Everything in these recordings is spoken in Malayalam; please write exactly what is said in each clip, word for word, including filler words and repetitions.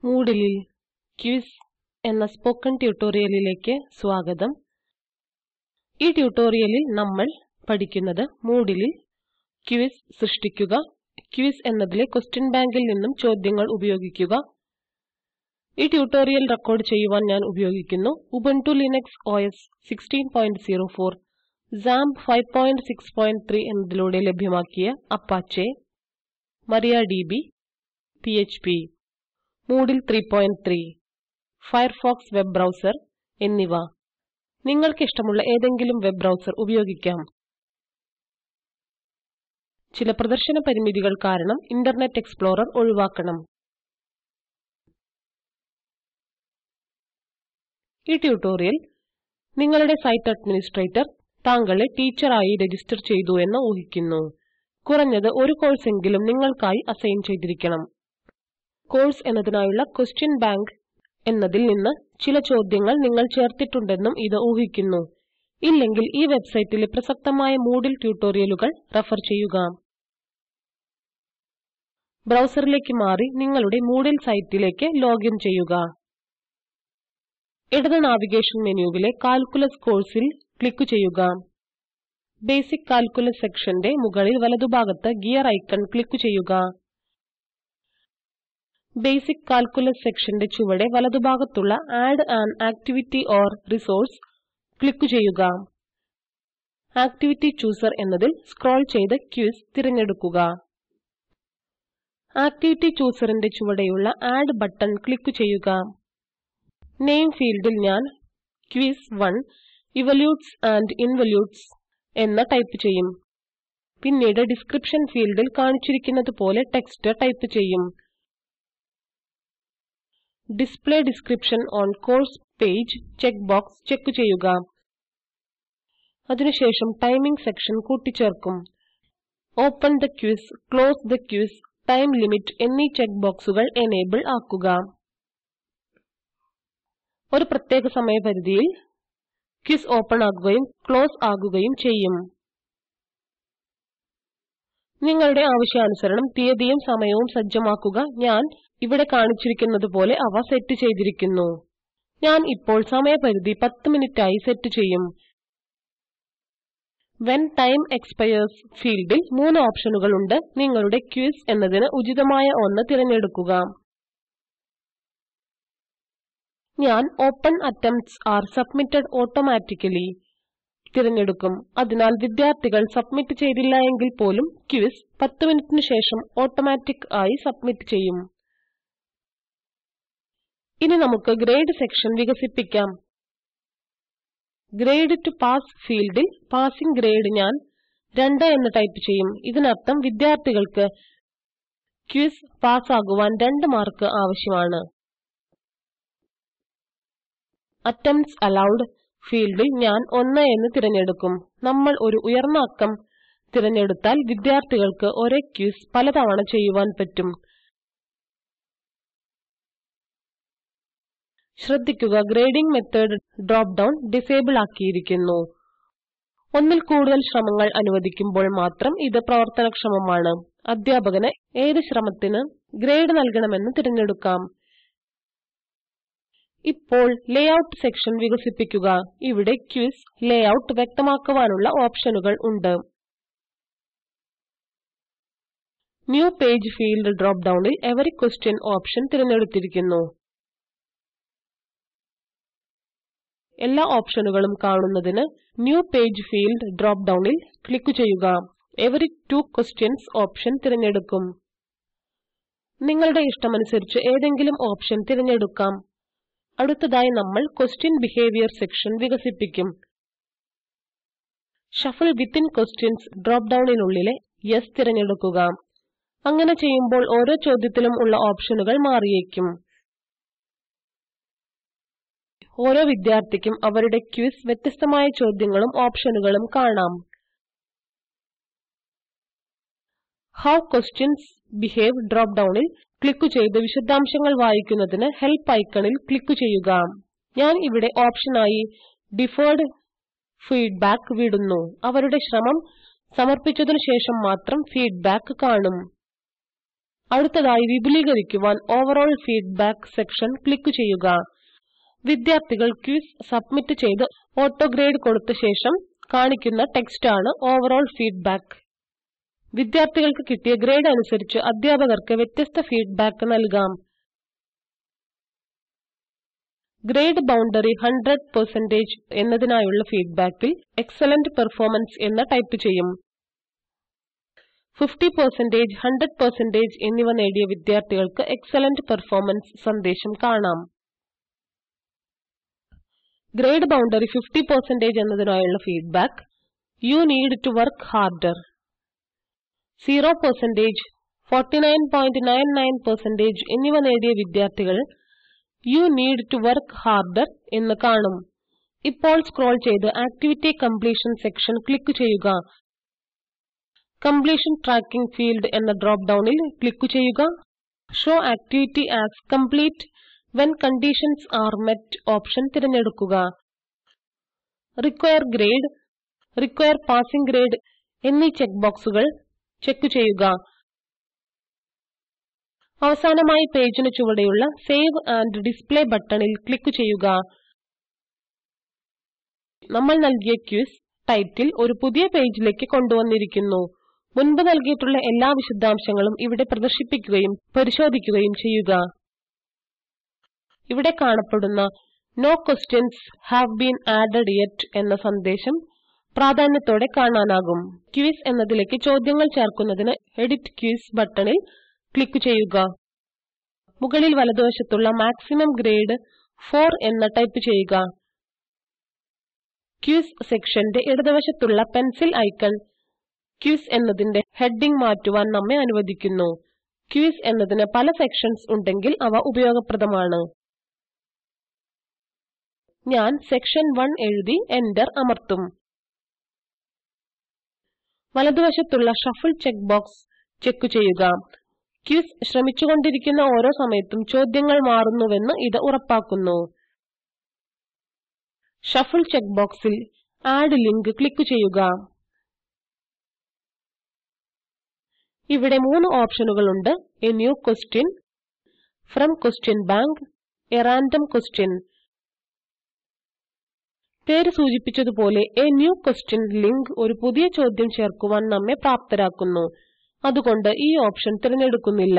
Moodle Quiz എന്ന സ്പോക്കൺ ട്യൂട്ടോറിയലിലേക്ക് സ്വാഗതം. ഈ ട്യൂട്ടോറിയലിൽ നമ്മൾ പഠിക്കുന്നത് Moodle ക്വിസ് സൃഷ്ടിക്കുക, ക്വിസ് എന്നതിലെ ക്വസ്റ്റ്യൻ ബാങ്കിൽ നിന്നും ചോദ്യങ്ങൾ ഉപയോഗിക്കുക. ഈ ട്യൂട്ടോറിയൽ റെക്കോർഡ് ചെയ്യുവാൻ ഞാൻ ഉപയോഗിക്കുന്നു Ubuntu Linux O S sixteen point oh four, XAMPP five point six point three എന്നതിലൂടെ ലഭ്യമാക്കിയ Apache, MariaDB, P H P, Moodle three point three, Firefox web browser എന്നിവ. നിങ്ങൾക്ക് ഇഷ്ടമുള്ള ഏതെങ്കിലും വെബ് ബ്രൗസർ ഉപയോഗിക്കാം. ചില പ്രദർശന പരിമിതികൾ കാരണം ഇന്റർനെറ്റ് എക്സ്പ്ലോറർ ഒഴിവാക്കണം. ഈ ട്യൂട്ടോറിയൽ നിങ്ങളുടെ സൈറ്റ് അഡ്മിനിസ്ട്രേറ്റർ താങ്കളെ ടീച്ചറായി രജിസ്റ്റർ ചെയ്തു എന്ന് ഊഹിക്കുന്നു. കുറഞ്ഞത് ഒരു കോഴ്സെങ്കിലും നിങ്ങൾക്കായി അസൈൻ ചെയ്തിരിക്കണം. കോഴ്സ് എന്നതിനായുള്ള ക്വസ്റ്റ്യൻ ബാങ്ക് എന്നതിൽ നിന്ന് ചില ചോദ്യങ്ങൾ നിങ്ങൾ ചേർത്തിട്ടുണ്ടെന്നും ഇത് ഊഹിക്കുന്നു. ഇല്ലെങ്കിൽ ഈ വെബ്സൈറ്റിലെ പ്രസക്തമായ Moodle ട്യൂട്ടോറിയലുകൾ റെഫർ ചെയ്യുക. ബ്രൗസറിലേക്ക് മാറി നിങ്ങളുടെ Moodle സൈറ്റിലേക്ക് ലോഗിൻ ചെയ്യുക. ഇടത് നാവിഗേഷൻ മെനുവിലെ കാൽക്കുലസ് കോഴ്സിൽ ക്ലിക്ക് ചെയ്യുക. ബേസിക് കാൽക്കുലസ് സെക്ഷന്റെ മുകളിൽ വലതുഭാഗത്ത് ഗിയർ ഐക്കൺ ക്ലിക്ക് ചെയ്യുക. ബേസിക് കാൽക്കുലസ് സെക്ഷന്റെ ചുവടെ വലതുഭാഗത്തുള്ള add an activity or resource click ചെയ്യുക. ആക്ടിവിറ്റി ചൂസർ എന്നതിൽ സ്ക്രോൾ ചെയ്ത് ക്വിസ് തിരഞ്ഞെടുക്കുക. ആക്ടിവിറ്റി ചൂസറിന്റെ ചുവടെയുള്ള ആഡ് ബട്ടൺ ക്ലിക്ക് ചെയ്യുക. നെയിം ഫീൽഡിൽ ഞാൻ quiz one evolutes and involutes എന്ന് ടൈപ്പ് ചെയ്യും. പിന്നീട് ഡിസ്ക്രിപ്ഷൻ ഫീൽഡിൽ കാണിച്ചിരിക്കുന്നതുപോലെ ടെക്സ്റ്റ് ടൈപ്പ് ചെയ്യും. Display description on course page check box check ചെയ്യുക. അതിനുശേഷം ടൈമിംഗ് സെക്ഷൻ കൂട്ടിച്ചേർക്കും. Open the quiz, close the quiz, time limit എന്നീ ചെക്ക് ബോക്സുകൾ എനേബിൾ ആക്കുക. ഒരു പ്രത്യേക സമയപരിധിയിൽ ക്വിസ് ഓപ്പൺ ആകുകയും ക്ലോസ് ആകുകയും ചെയ്യും. നിങ്ങളുടെ ആവശ്യാനുസരണം തീയതിയും സമയവും സജ്ജമാക്കുക. ഞാൻ ഇവിടെ കാണിച്ചിരിക്കുന്നതുപോലെ അവ സെറ്റ് ചെയ്തിരിക്കുന്നു. ഞാൻ ഇപ്പോൾ സമയപരിധി പത്ത് മിനിറ്റായി സെറ്റ് ചെയ്യും. When time expires ഫീൽഡിൽ മൂന്ന് ഓപ്ഷനുകളുണ്ട്. നിങ്ങളുടെ ക്വിസ് എന്നതിന് ഉചിതമായ ഒന്ന് തിരഞ്ഞെടുക്കുക. ഞാൻ Open attempts are submitted automatically തിരഞ്ഞെടുക്കും. അതിനാൽ വിദ്യാർത്ഥികൾ സബ്മിറ്റ് ചെയ്തില്ല എങ്കിൽ പോലും ക്വിസ് പത്ത് മിനിറ്റിന് ശേഷം ഓട്ടോമാറ്റിക് ആയി സബ്മിറ്റ് ചെയ്യും. ഇനി നമുക്ക് ഗ്രേഡ് സെക്ഷൻ വികസിപ്പിക്കാം. ഗ്രേഡ് ടു പാസ് ഫീൽഡിൽ പാസിംഗ് ഗ്രേഡ് ഞാൻ രണ്ട് എന്ന് ടൈപ്പ് ചെയ്യും. ഇതിനർത്ഥം വിദ്യാർത്ഥികൾക്ക് ക്വിസ് പാസ്സാകുവാൻ രണ്ട് മാർക്ക് ആവശ്യമാണ്. അറ്റംപ്റ്റ്സ് അലൗഡ് ഫീൽഡിൽ ഞാൻ ഒന്ന് എന്ന് തിരഞ്ഞെടുക്കും. നമ്മൾ ഒരു ഉയർന്ന അക്കം തിരഞ്ഞെടുത്താൽ വിദ്യാർത്ഥികൾക്ക് ഒരേ ക്വിസ് പലതവണ ചെയ്യുവാൻ പറ്റും. ശ്രദ്ധിക്കുക, grading method drop down disable ആക്കിയിരിക്കുന്നു. ഒന്നിൽ കൂടുതൽ ശ്രമങ്ങൾ അനുവദിക്കുമ്പോൾ മാത്രം ഇത് പ്രവർത്തനക്ഷമമാണ്. അധ്യാപകന് ഏത് ശ്രമത്തിന് ഗ്രേഡ് നൽകണമെന്ന് തിരഞ്ഞെടുക്കാം. ഇപ്പോൾ ലേഔട്ട് സെക്ഷൻ വികസിപ്പിക്കുക. ഇവിടെ ക്വിസ് ലേഔട്ട് വ്യക്തമാക്കുവാനുള്ള ഓപ്ഷനുകൾ ഉണ്ട്. ന്യൂ പേജ് ഫീൽഡ് ഡ്രോപ്പ് ഡൗണിൽ എവറി ക്വസ്റ്റ്യൻ ഓപ്ഷൻ തിരഞ്ഞെടുത്തിരിക്കുന്നു. എല്ലാ ഓപ്ഷനുകളും കാണുന്നതിന് ന്യൂ പേജ് ഫീൽഡ് ഡ്രോപ്പ് ഡൗണിൽ ക്ലിക്ക് ചെയ്യുക. എവറി ടു ക്വസ്റ്റ്യൻസ് ഓപ്ഷൻ തിരഞ്ഞെടുക്കും. നിങ്ങളുടെ ഇഷ്ടമനുസരിച്ച് ഏതെങ്കിലും ഓപ്ഷൻ തിരഞ്ഞെടുക്കാം. അടുത്തതായി നമ്മൾ ക്വസ്റ്റ്യൻ ബിഹേവിയർ സെക്ഷൻ വികസിപ്പിക്കും. ഷഫിൾ വിത്തിൻ ക്വസ്റ്റ്യൻസ് ഡ്രോപ്പ് ഡൗണിനുള്ളിലെ യെസ് തിരഞ്ഞെടുക്കുക. അങ്ങനെ ചെയ്യുമ്പോൾ ഓരോ ചോദ്യത്തിലും ഉള്ള ഓപ്ഷനുകൾ മാറിയേക്കും. ഓരോ വിദ്യാർത്ഥിക്കും അവരുടെ ക്വിസ് വ്യത്യസ്തമായ ചോദ്യങ്ങളും ഓപ്ഷനുകളും കാണാം. ഹൗ ക്വസ്റ്റ്യൻസ് ബിഹേവ് ഡ്രോപ്പ് ഡൗണിൽ ക്ലിക്ക് ചെയ്ത് വിശദാംശങ്ങൾ വായിക്കുന്നതിന് ഹെൽപ്പ് ഐക്കണിൽ ക്ലിക്ക് ചെയ്യുക. ഞാൻ ഇവിടെ ഓപ്ഷനായി ഡിഫേർഡ് ഫീഡ്ബാക്ക് വിടുന്നു. അവരുടെ ശ്രമം സമർപ്പിച്ചതിനു ശേഷം മാത്രം ഫീഡ്ബാക്ക് കാണും. അടുത്തതായി വിപുലീകരിക്കുവാൻ ഓവറോൾ ഫീഡ്ബാക്ക് സെക്ഷൻ ക്ലിക്ക് ചെയ്യുക. വിദ്യാർത്ഥികൾ ക്വിസ് സബ്മിറ്റ് ചെയ്ത് ഓട്ടോ ഗ്രേഡ് കൊടുത്ത ശേഷം കാണിക്കുന്ന ടെക്സ്റ്റ് ആണ് ഓവറോൾ ഫീഡ്ബാക്ക്. വിദ്യാർത്ഥികൾക്ക് കിട്ടിയ ഗ്രേഡ് അനുസരിച്ച് അധ്യാപകർക്ക് വ്യത്യസ്ത ഫീഡ്ബാക്ക് നൽകാം. ഗ്രേഡ് ബൗണ്ടറി ഹൺഡ്രഡ് പെർസെന്റേജ് എന്നതിനായുള്ള ഫീഡ്ബാക്കിൽ എക്സലന്റ് പെർഫോമൻസ് എന്ന് ടൈപ്പ് ചെയ്യും. ഫിഫ്റ്റി പെർസെന്റേജ്, ഹൺഡ്രഡ് പെർസെന്റേജ് എന്നിവ നേടിയ വിദ്യാർത്ഥികൾക്ക് എക്സലന്റ് പെർഫോമൻസ് സന്ദേശം കാണാം. ഗ്രേഡ് ബൗണ്ടറി ഫിഫ്റ്റി പെർസെന്റേജ് എന്നതിനായുള്ള feedback you need to work harder. Zero percentage, forty nine point nine nine percentage എന്നിവ നേടിയ വിദ്യാർത്ഥികൾ you need to work harder എന്ന് കാണും. ഇപ്പോൾ സ്ക്രോൾ ചെയ്ത് ആക്ടിവിറ്റി കംപ്ലീഷൻ സെക്ഷൻ ക്ലിക്ക് ചെയ്യുക. കംപ്ലീഷൻ ട്രാക്കിംഗ് ഫീൽഡ് എന്ന ഡ്രോപ്പ് ഡൌണിൽ ക്ലിക്ക് ചെയ്യുക. Show activity as complete when conditions are met option തിരഞ്ഞെടുക്കുക. Require grade, require passing grade എന്നീ ചെക്ക് ബോക്സുകൾ ചെക്ക് ചെയ്യുക. അവസാനമായി പേജിന് ചുവടെയുള്ള സേവ് ആൻഡ് ഡിസ്പ്ലേ ബട്ടണിൽ ക്ലിക്ക് ചെയ്യുക. നമ്മൾ നൽകിയ ക്വിസ് ടൈറ്റിൽ ഒരു പുതിയ പേജിലേക്ക് കൊണ്ടുവന്നിരിക്കുന്നു. മുൻപ് നൽകിയിട്ടുള്ള എല്ലാ വിശദാംശങ്ങളും ഇവിടെ പ്രദർശിപ്പിക്കുകയും പരിശോധിക്കുകയും ചെയ്യുക. ഇവിടെ കാണപ്പെടുന്ന no questions have been added yet എന്ന സന്ദേശം പ്രാധാന്യത്തോടെ കാണാനാകും. ക്വിസ് എന്നതിലേക്ക് ചോദ്യങ്ങൾ ചേർക്കുന്നതിന് എഡിറ്റ് ക്വിസ് ബട്ടണിൽ ക്ലിക്ക് ചെയ്യുക. മുകളിൽ വലതുവശത്തുള്ള മാക്സിമം ഗ്രേഡ് ഫോർ എന്ന് ടൈപ്പ് ചെയ്യുക. ക്വിസ് സെക്ഷന്റെ ഇടതുവശത്തുള്ള പെൻസിൽ ഐക്കൺ ക്വിസ് എന്നതിന്റെ ഹെഡിംഗ് മാറ്റുവാൻ നമ്മെ അനുവദിക്കുന്നു. ക്വിസ് എന്നതിന് പല സെക്ഷൻസ് ഉണ്ടെങ്കിൽ അവ ഉപയോഗപ്രദമാണ്. ഞാൻ സെക്ഷൻ വൺ എഴുതി എന്റർ അമർത്തും. വലതുവശത്തുള്ള ഷഫിൾ ചെക്ക് ബോക്സ് ചെക്ക് ചെയ്യുക. ക്വിസ് ശ്രമിച്ചുകൊണ്ടിരിക്കുന്ന ഓരോ സമയത്തും ചോദ്യങ്ങൾ മാറുന്നുവെന്ന് ഇത് ഉറപ്പാക്കുന്നു. ഷഫിൾ ചെക്ക് ബോക്സിൽ ആഡ് ലിങ്ക് ക്ലിക്ക് ചെയ്യുക. ഇവിടെ മൂന്ന് ഓപ്ഷനുകളുണ്ട്: a new question, from question bank, a random question. പേര് സൂചിപ്പിച്ചതുപോലെ എ ന്യൂ ക്വസ്റ്റ്യൻ ലിങ്ക് ഒരു പുതിയ ചോദ്യം ചേർക്കുവാൻ നമ്മെ പ്രാപ്തരാക്കുന്നു. അതുകൊണ്ട് ഈ ഓപ്ഷൻ തിരഞ്ഞെടുക്കുന്നില്ല.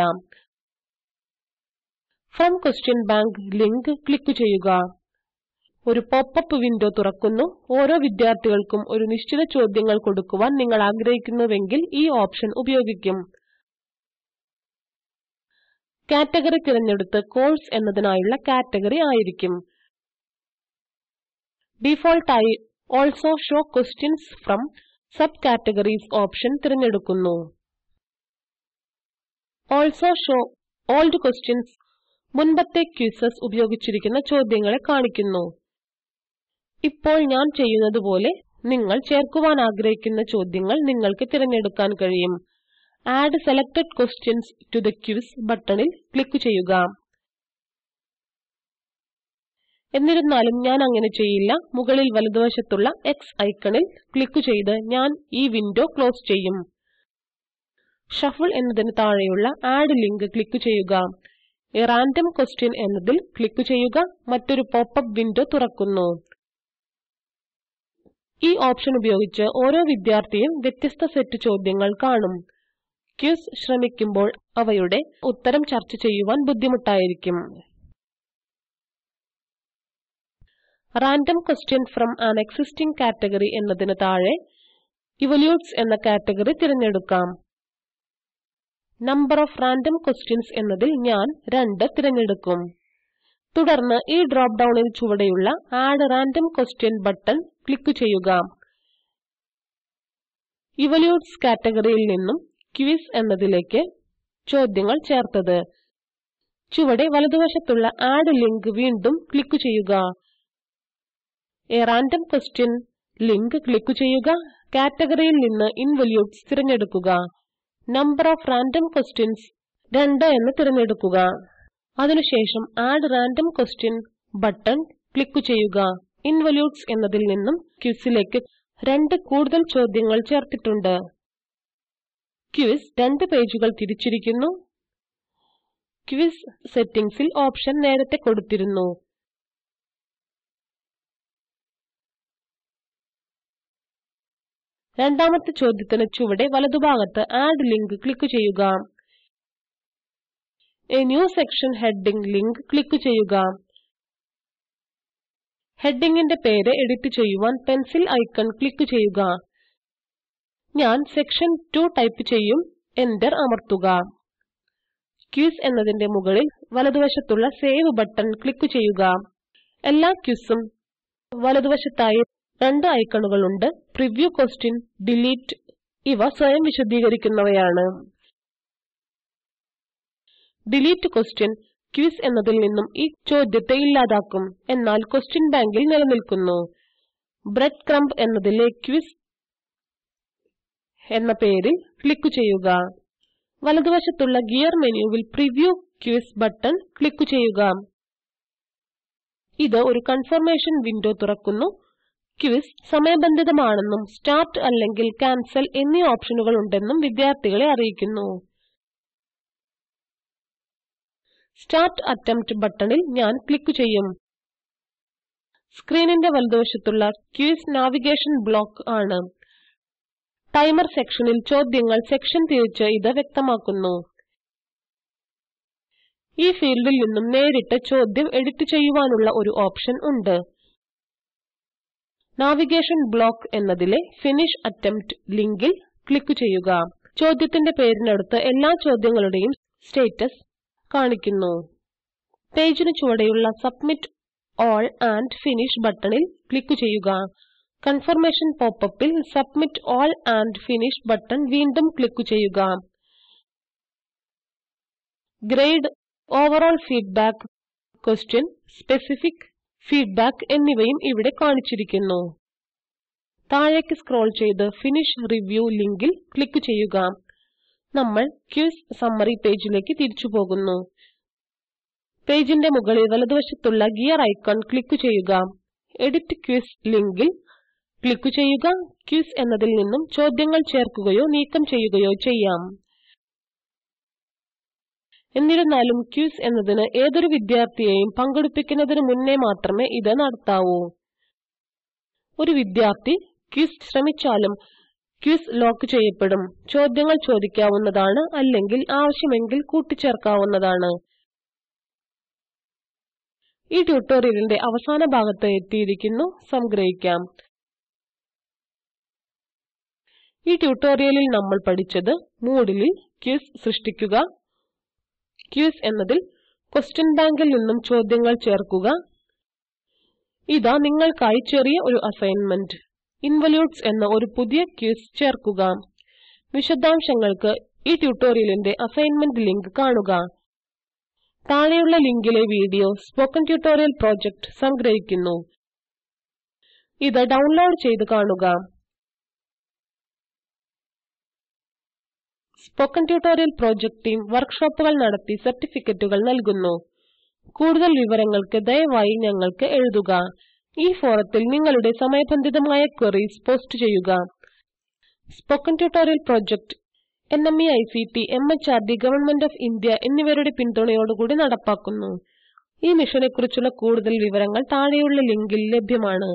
From question bank link click ചെയ്യുക. ഒരു പോപ്പപ്പ് വിൻഡോ തുറക്കുന്നു. ഓരോ വിദ്യാർത്ഥികൾക്കും ഒരു നിശ്ചിത ചോദ്യങ്ങൾ കൊടുക്കുവാൻ നിങ്ങൾ ആഗ്രഹിക്കുന്നുവെങ്കിൽ ഈ ഓപ്ഷൻ ഉപയോഗിക്കും. കാറ്റഗറി തിരഞ്ഞെടുത്ത് കോഴ്സ് എന്നതിനായുള്ള കാറ്റഗറി ആയിരിക്കും. ഡിഫോൾട്ട് ആയി also show questions from sub categories option തിരഞ്ഞെടുക്കുന്നു. ഓൾസോ ഷോ ഓൾഡ് ക്വസ്റ്റ്യൻസ് മുൻപത്തെ ക്വിസസ് ഉപയോഗിച്ചിരിക്കുന്ന ചോദ്യങ്ങളെ കാണിക്കുന്നു. ഇപ്പോൾ ഞാൻ ചെയ്യുന്നത് പോലെ നിങ്ങൾ ചേർക്കുവാൻ ആഗ്രഹിക്കുന്ന ചോദ്യങ്ങൾ നിങ്ങൾക്ക് തിരഞ്ഞെടുക്കാൻ കഴിയും. Add selected questions to the quiz ബട്ടണിൽ ക്ലിക്ക് ചെയ്യുക. എന്നിരുന്നാലും ഞാൻ അങ്ങനെ ചെയ്യില്ല. മുകളിൽ വലതുവശത്തുള്ള X ഐക്കണിൽ ക്ലിക്ക് ചെയ്ത് ഞാൻ ഈ വിൻഡോ ക്ലോസ് ചെയ്യും. ഷഫിൾ എന്നതിന് താഴെയുള്ള ആഡ് ലിങ്ക് ക്ലിക്ക് ചെയ്യുക. എ റാൻഡം ക്വസ്റ്റ്യൻ എന്നതിൽ ക്ലിക്ക് ചെയ്യുക. മറ്റൊരു പോപ്പപ്പ് വിൻഡോ തുറക്കുന്നു. ഈ ഓപ്ഷൻ ഉപയോഗിച്ച് ഓരോ വിദ്യാർത്ഥിയും വ്യത്യസ്ത സെറ്റ് ചോദ്യങ്ങൾ കാണും. ക്വിസ് ശ്രമിക്കുമ്പോൾ അവയുടെ ഉത്തരം ചർച്ച ചെയ്യുവാൻ ബുദ്ധിമുട്ടായിരിക്കും. Random question from an existing category എന്നതിന് താഴെ ഇവല്യൂട്ട്സ് എന്ന കാറ്റഗറി തിരഞ്ഞെടുക്കാം. നമ്പർ ഓഫ് റാൻഡം ക്വസ്റ്റ്യൻസ് എന്നതിൽ ഞാൻ രണ്ട് തിരഞ്ഞെടുക്കും. തുടർന്ന് ഈ ഡ്രോപ്പ് ഡൌണിൽ ചുവടെയുള്ള add random question button click ചെയ്യുക. ഇവല്യൂട്ട്സ് കാറ്റഗറിയിൽ നിന്നും ക്വിസ് എന്നതിലേക്ക് ചോദ്യങ്ങൾ ചേർത്തത്. ചുവടെ വലതുവശത്തുള്ള ആഡ് ലിങ്ക് വീണ്ടും ക്ലിക്ക് ചെയ്യുക. A random question link click ചെയ്യുക. കാറ്റഗറിയിൽ നിന്ന് ഇൻവല്യൂട്ട്സ് തിരഞ്ഞെടുക്കുക. നമ്പർ ഓഫ് റാൻഡം ക്വസ്റ്റ്യൻസ് രണ്ട് എന്ന് തിരഞ്ഞെടുക്കുക. അതിനുശേഷം add random question button click ചെയ്യുക. ഇൻവല്യൂട്ട്സ് എന്നതിൽ നിന്നും ക്വിസിലേക്ക് രണ്ട് കൂടുതൽ ചോദ്യങ്ങൾ ചേർത്തിട്ടുണ്ട്. ക്വിസ് രണ്ട് പേജുകൾ തിരിച്ചിരിക്കുന്നു. Quiz settingsൽ ഓപ്ഷൻ നേരത്തെ കൊടുത്തിരുന്നു. രണ്ടാമത്തെ ചോദ്യത്തിന് ചുവടെ വലതുഭാഗത്ത് Add link ക്ലിക്ക് ചെയ്യുക. A new section heading link click ചെയ്യുക. ഹെഡിംഗിന്റെ പേര് എഡിറ്റ് ചെയ്യുവാൻ പെൻസിൽ ഐക്കൺ ക്ലിക്ക് ചെയ്യുക. ഞാൻ സെക്ഷൻ two ടൈപ്പ് ചെയ്യും. എന്റർ അമർത്തുക. ക്വിസ് എന്നതിന്റെ മുകളിൽ വലതുവശത്തുള്ള സേവ് ബട്ടൺ ക്ലിക്ക് ചെയ്യുക. എല്ലാ ക്വിസും വലതുവശത്തായി രണ്ട് ഐക്കണുകളുണ്ട്. Preview question, delete. ഇവ സ്വയം വിശദീകരിക്കുന്നവയാണ്. ഡിലീറ്റ് ക്വസ്റ്റ്യൻ ക്വിസ് എന്നതിൽ നിന്നും ഈ ചോദ്യത്തെ ഇല്ലാതാക്കും. എന്നാൽ ക്വസ്റ്റ്യൻ ബാങ്കിൽ നിലനിൽക്കുന്നു. ബ്രെഡ് ക്രംബ് എന്നതിലെ ക്വിസ് എന്ന പേരിൽ ക്ലിക്ക് ചെയ്യുക. വലതുവശത്തുള്ള ഗിയർ മെനുവിൽ പ്രിവ്യൂ ക്വിസ് ബട്ടൺ ക്ലിക്ക് ചെയ്യുക. ഇത് ഒരു കൺഫർമേഷൻ വിൻഡോ തുറക്കുന്നു. ക്വിസ് സമയബന്ധിതമാണെന്നും സ്റ്റാർട്ട് അല്ലെങ്കിൽ ക്യാൻസൽ എന്നീ ഓപ്ഷനുകൾ ഉണ്ടെന്നും വിദ്യാർത്ഥികളെ അറിയിക്കുന്നു. സ്റ്റാർട്ട് അറ്റംപ്റ്റ് ബട്ടണിൽ ഞാൻ ക്ലിക്ക് ചെയ്യും. സ്ക്രീനിന്റെ വലതുവശത്തുള്ള ക്വിസ് നാവിഗേഷൻ ബ്ലോക്ക് ആണ്. ടൈമർ സെക്ഷനിൽ ചോദ്യങ്ങൾ സെക്ഷൻ തിരിച്ച് ഇത് വ്യക്തമാക്കുന്നു. ഈ ഫീൽഡിൽ നിന്നും നേരിട്ട് ചോദ്യം എഡിറ്റ് ചെയ്യുവാനുള്ള ഒരു ഓപ്ഷൻ ഉണ്ട്. നാവിഗേഷൻ ബ്ലോക്ക് എന്നതിലെ ഫിനിഷ് അറ്റംപ്റ്റ് ലിങ്കിൽ ക്ലിക്ക് ചെയ്യുക. ചോദ്യത്തിന്റെ പേരിനടുത്ത് എല്ലാ ചോദ്യങ്ങളുടെയും സ്റ്റേറ്റസ് കാണിക്കുന്നു. പേജിന് ചുവടെയുള്ള സബ്മിറ്റ് ഓൾ ആൻഡ് ഫിനിഷ് ബട്ടണിൽ ക്ലിക്ക് ചെയ്യുക. കൺഫർമേഷൻ പോപ്പപ്പിൽ submit all and finish button വീണ്ടും ക്ലിക്ക് ചെയ്യുക. Grade, overall feedback, question, specific feedback എന്നിവയും ഇവിടെ കാണിച്ചിരിക്കുന്നു. താഴേക്ക് സ്ക്രോൾ ചെയ്ത് ഫിനിഷ് റിവ്യൂ ലിങ്കിൽ ക്ലിക്ക് ചെയ്യുക. നമ്മൾ ക്വിസ് സമ്മറി പേജിലേക്ക് തിരിച്ചു പോകുന്നു. പേജിന്റെ മുകളിൽ വലതുവശത്തുള്ള ഗിയർ ഐക്കൺ ക്ലിക്ക് ചെയ്യുക. എഡിറ്റ് ക്വിസ് ലിങ്കിൽ ക്ലിക്ക് ചെയ്യുക. ക്വിസ് എന്നതിൽ നിന്നും ചോദ്യങ്ങൾ ചേർക്കുകയോ നീക്കം ചെയ്യുകയോ ചെയ്യാം. എന്നിരുന്നാലും ക്വിസ് എന്നതിന് ഏതൊരു വിദ്യാർത്ഥിയെയും പങ്കെടുപ്പിക്കുന്നതിന് മുന്നേ മാത്രമേ ഇത് നടത്താവൂ. ഒരു വിദ്യാർത്ഥി ക്വിസ് ശ്രമിച്ചാലും ക്വിസ് ലോക്ക് ചെയ്യപ്പെടും. ചോദ്യങ്ങൾ ചോദിക്കാവുന്നതാണ് അല്ലെങ്കിൽ ആവശ്യമെങ്കിൽ കൂട്ടിച്ചേർക്കാവുന്നതാണ്. ഈ ട്യൂട്ടോറിയലിന്റെ അവസാന ഭാഗത്ത് എത്തിയിരിക്കുന്നു. സംഗ്രഹിക്കാം. ഈ ട്യൂട്ടോറിയലിൽ നമ്മൾ പഠിച്ചത് Moodleൽ ക്വിസ് സൃഷ്ടിക്കുക, ക്വിസ് എന്നതിൽ ക്വസ്റ്റ്യൻ ബാങ്കിൽ നിന്നും ചോദ്യങ്ങൾ ചേർക്കുക. ഇതാ നിങ്ങൾക്കായി ചെറിയ ഒരു അസൈൻമെന്റ്. ഇൻവല്യൂട്ട്സ് എന്ന ഒരു പുതിയ ക്വിസ് ചേർക്കുക. വിശദാംശങ്ങൾക്ക് ഈ ട്യൂട്ടോറിയലിന്റെ അസൈൻമെന്റ് ലിങ്ക് കാണുക. താഴെയുള്ള ലിങ്കിലെ വീഡിയോ സ്പോക്കൻ ട്യൂട്ടോറിയൽ പ്രോജക്റ്റ് സംഗ്രഹിക്കുന്നു. ഇത് ഡൗൺലോഡ് ചെയ്ത് കാണുക. സ്പോക്കൻ ട്യൂട്ടോറിയൽ പ്രോജക്റ്റ് ടീം വർക്ക്ഷോപ്പുകൾ നടത്തി സർട്ടിഫിക്കറ്റുകൾ നൽകുന്നു. കൂടുതൽ വിവരങ്ങൾക്ക് ദയവായി ഞങ്ങൾക്ക് എഴുതുക. ഈ ഫോറത്തിൽ നിങ്ങളുടെ സമയബന്ധിതമായ ക്വറീസ് പോസ്റ്റ് ചെയ്യുക. Spoken tutorial project N M E I C T, M H R D, government of India എന്നിവരുടെ പിന്തുണയോടുകൂടി നടപ്പാക്കുന്നു. ഈ മിഷനെക്കുറിച്ചുള്ള കൂടുതൽ വിവരങ്ങൾ താഴെയുള്ള ലിങ്കിൽ ലഭ്യമാണ്.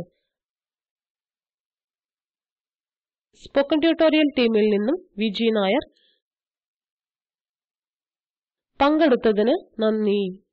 സ്പോക്കൻ ട്യൂട്ടോറിയൽ ടീമിൽ നിന്നും വിജി നായർ. പങ്കെടുത്തതിന് നന്ദി.